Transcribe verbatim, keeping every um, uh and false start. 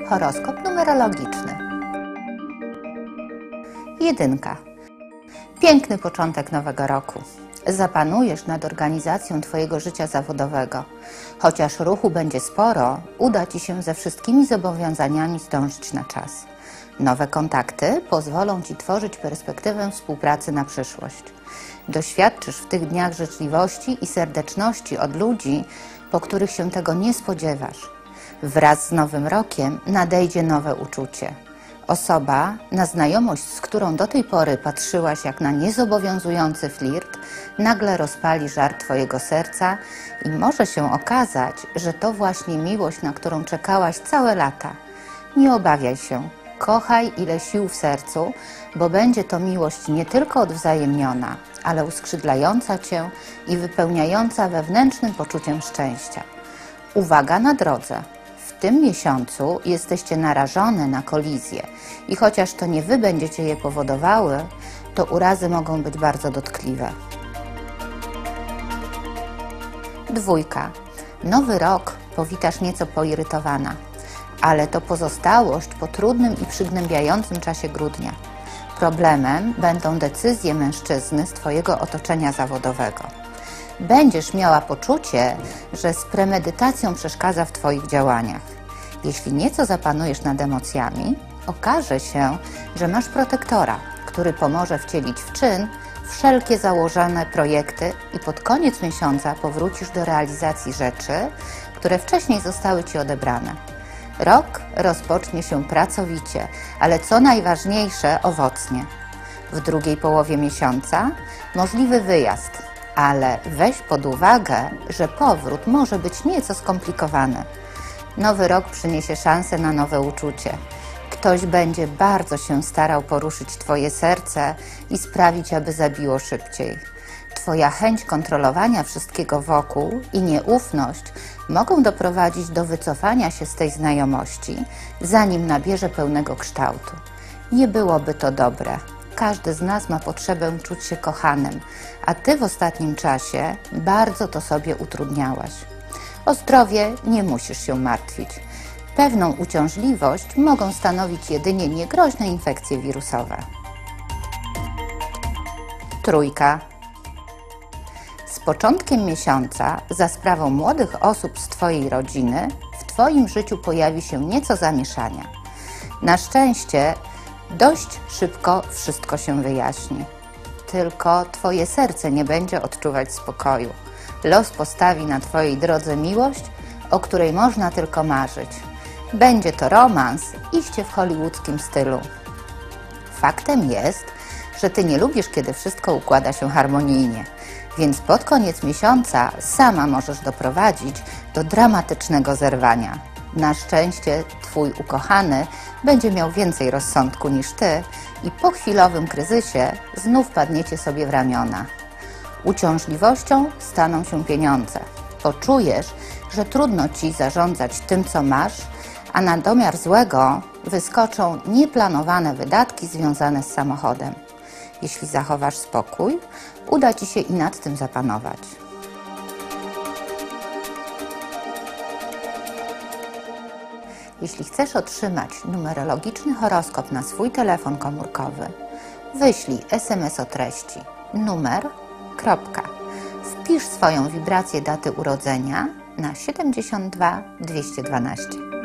Horoskop numerologiczny. Jedynka. Piękny początek nowego roku. Zapanujesz nad organizacją Twojego życia zawodowego. Chociaż ruchu będzie sporo, uda Ci się ze wszystkimi zobowiązaniami zdążyć na czas. Nowe kontakty pozwolą Ci tworzyć perspektywę współpracy na przyszłość. Doświadczysz w tych dniach życzliwości i serdeczności od ludzi, po których się tego nie spodziewasz. Wraz z Nowym Rokiem nadejdzie nowe uczucie. Osoba, na znajomość, z którą do tej pory patrzyłaś jak na niezobowiązujący flirt, nagle rozpali żar Twojego serca i może się okazać, że to właśnie miłość, na którą czekałaś całe lata. Nie obawiaj się, kochaj ile sił w sercu, bo będzie to miłość nie tylko odwzajemniona, ale uskrzydlająca Cię i wypełniająca wewnętrznym poczuciem szczęścia. Uwaga na drodze! W tym miesiącu jesteście narażone na kolizje i chociaż to nie Wy będziecie je powodowały, to urazy mogą być bardzo dotkliwe. Dwójka. Nowy rok powitasz nieco poirytowana, ale to pozostałość po trudnym i przygnębiającym czasie grudnia. Problemem będą decyzje mężczyzny z Twojego otoczenia zawodowego. Będziesz miała poczucie, że z premedytacją przeszkadza w Twoich działaniach. Jeśli nieco zapanujesz nad emocjami, okaże się, że masz protektora, który pomoże wcielić w czyn wszelkie założone projekty i pod koniec miesiąca powrócisz do realizacji rzeczy, które wcześniej zostały Ci odebrane. Rok rozpocznie się pracowicie, ale co najważniejsze, owocnie. W drugiej połowie miesiąca możliwy wyjazd, ale weź pod uwagę, że powrót może być nieco skomplikowany. Nowy rok przyniesie szansę na nowe uczucie. Ktoś będzie bardzo się starał poruszyć Twoje serce i sprawić, aby zabiło szybciej. Twoja chęć kontrolowania wszystkiego wokół i nieufność mogą doprowadzić do wycofania się z tej znajomości, zanim nabierze pełnego kształtu. Nie byłoby to dobre. Każdy z nas ma potrzebę czuć się kochanym, a Ty w ostatnim czasie bardzo to sobie utrudniałaś. O zdrowie nie musisz się martwić. Pewną uciążliwość mogą stanowić jedynie niegroźne infekcje wirusowe. Trójka. Z początkiem miesiąca za sprawą młodych osób z Twojej rodziny w Twoim życiu pojawi się nieco zamieszania. Na szczęście dość szybko wszystko się wyjaśni. Tylko Twoje serce nie będzie odczuwać spokoju. Los postawi na Twojej drodze miłość, o której można tylko marzyć. Będzie to romans, iście w hollywoodzkim stylu. Faktem jest, że Ty nie lubisz, kiedy wszystko układa się harmonijnie, więc pod koniec miesiąca sama możesz doprowadzić do dramatycznego zerwania. Na szczęście Twój ukochany będzie miał więcej rozsądku niż Ty i po chwilowym kryzysie znów padniecie sobie w ramiona. Uciążliwością staną się pieniądze. Poczujesz, że trudno Ci zarządzać tym, co masz, a na domiar złego wyskoczą nieplanowane wydatki związane z samochodem. Jeśli zachowasz spokój, uda Ci się i nad tym zapanować. Jeśli chcesz otrzymać numerologiczny horoskop na swój telefon komórkowy, wyślij es em es o treści numer, kropka. Wpisz swoją wibrację daty urodzenia na siedemdziesiąt dwa dwieście dwanaście.